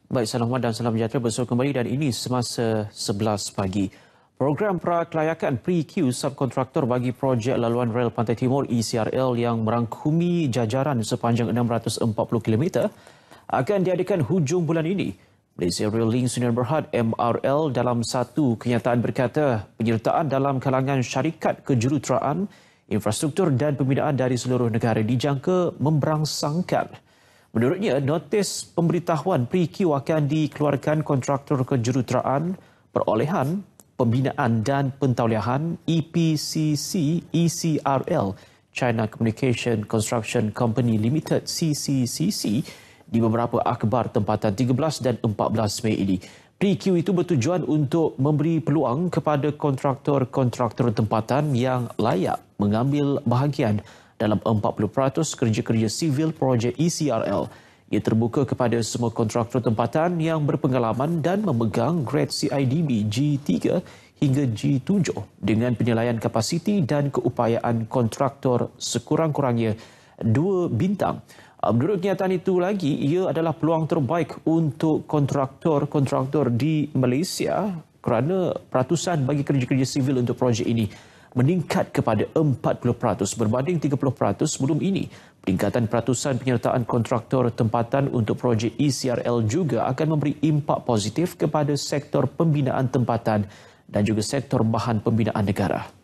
Baik, salam hormat dan salam sejahtera bersama kembali dan ini semasa 11 pagi. Program prakelayakan Pre-Q subkontraktor bagi projek laluan rel Pantai Timur ECRL yang merangkumi jajaran sepanjang 640 km akan diadakan hujung bulan ini. Malaysia Rail Link Sdn Bhd MRL dalam satu kenyataan berkata penyertaan dalam kalangan syarikat kejuruteraan, infrastruktur dan pembinaan dari seluruh negara dijangka memberangsangkan. Menurutnya, notis pemberitahuan Pre-Q akan dikeluarkan kontraktor kejuruteraan, perolehan, pembinaan dan pentauliahan EPCC ECRL China Communication Construction Company Limited CCCC di beberapa akhbar tempatan 13 dan 14 Mei ini. Pre-Q itu bertujuan untuk memberi peluang kepada kontraktor-kontraktor tempatan yang layak mengambil bahagian dalam 40% kerja-kerja sivil projek ECRL. Ia terbuka kepada semua kontraktor tempatan yang berpengalaman dan memegang grade CIDB G3 hingga G7 dengan penilaian kapasiti dan keupayaan kontraktor sekurang-kurangnya 2 bintang. Menurut kenyataan itu lagi, ia adalah peluang terbaik untuk kontraktor-kontraktor di Malaysia kerana peratusan bagi kerja-kerja sivil untuk projek ini meningkat kepada 40% berbanding 30% sebelum ini. Peningkatan peratusan penyertaan kontraktor tempatan untuk projek ECRL juga akan memberi impak positif kepada sektor pembinaan tempatan dan juga sektor bahan pembinaan negara.